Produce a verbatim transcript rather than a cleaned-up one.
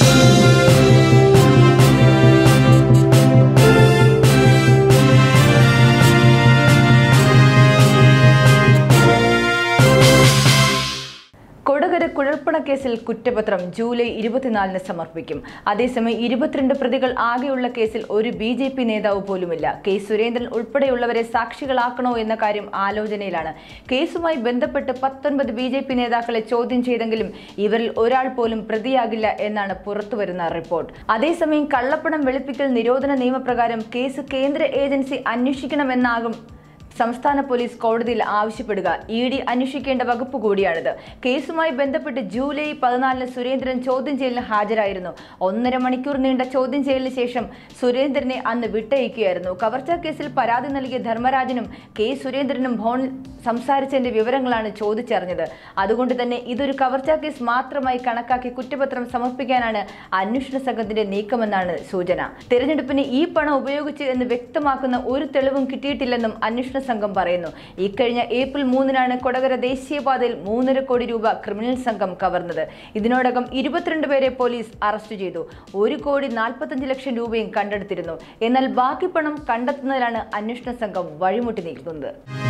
കൊടകര കുഴൽപ്പണ കേസിൽ കുറ്റപത്രം ജൂലൈ ഇരുപത്തിനാലിന് സമർപ്പിക്കും. അതേസമയം ഇരുപത്തിരണ്ട് പ്രതികൾ ആകെയുള്ള കേസിൽ ഒരു ബി ജെ പി നേതാവ് പോലുമില്ല. കെ സുരേന്ദ്രൻ ഉൾപ്പെടെയുള്ളവരെ സാക്ഷികളാക്കണോ എന്ന കാര്യം ആലോചനയിലാണ്. കേസുമായി ബന്ധപ്പെട്ട് പത്തൊൻപത് ബി ജെ പി നേതാക്കളെ ചോദ്യം ചെയ്തെങ്കിലും ഇവരിൽ ഒരാൾ പോലും പ്രതിയാകില്ല എന്നാണ് പുറത്തുവരുന്ന റിപ്പോർട്ട്. അതേസമയം കള്ളപ്പണം വെളുപ്പിക്കൽ നിരോധന നിയമപ്രകാരം കേസ് കേന്ദ്ര ഏജൻസി അന്വേഷിക്കണമെന്നാകും സംസ്ഥാന പോലീസ് കോടതിയിൽ ആവശ്യപ്പെടുക. ഇ ഡി അന്വേഷിക്കേണ്ട വകുപ്പ് കൂടിയാണിത്. കേസുമായി ബന്ധപ്പെട്ട് ജൂലൈ പതിനാലിന് സുരേന്ദ്രൻ ചോദ്യം ചെയ്യലിന് ഹാജരായിരുന്നു. ഒന്നര മണിക്കൂർ നീണ്ട ചോദ്യം ചെയ്യലിന് ശേഷം സുരേന്ദ്രനെ അന്ന് വിട്ടയക്കുകയായിരുന്നു. കവർച്ചാ കേസിൽ പരാതി നൽകിയ ധർമ്മരാജനും കെ സുരേന്ദ്രനും ഫോണിൽ സംസാരിച്ചതിന്റെ വിവരങ്ങളാണ് ചോദിച്ചറിഞ്ഞത്. അതുകൊണ്ട് തന്നെ ഇതൊരു കവർച്ചാ കേസ് മാത്രമായി കണക്കാക്കി കുറ്റപത്രം സമർപ്പിക്കാനാണ് അന്വേഷണ സംഘത്തിന്റെ നീക്കമെന്നാണ് സൂചന. തെരഞ്ഞെടുപ്പിന് ഈ പണം ഉപയോഗിച്ചു എന്ന് വ്യക്തമാക്കുന്ന ഒരു തെളിവും കിട്ടിയിട്ടില്ലെന്നും അന്വേഷണ സംഘം പറയുന്നു. ഇക്കഴിഞ്ഞ ഏപ്രിൽ മൂന്നിനാണ് കൊടകര ദേശീയപാതയിൽ മൂന്നര കോടി രൂപ ക്രിമിനൽ സംഘം കവർന്നത്. ഇതിനോടകം ഇരുപത്തിരണ്ട് പേരെ പോലീസ് അറസ്റ്റ് ചെയ്തു. ഒരു കോടി നാൽപ്പത്തഞ്ച് ലക്ഷം രൂപയും കണ്ടെടുത്തിരുന്നു. എന്നാൽ ബാക്കി പണം കണ്ടെത്തുന്നതിലാണ് അന്വേഷണ സംഘം വഴിമുട്ടി നിൽക്കുന്നത്.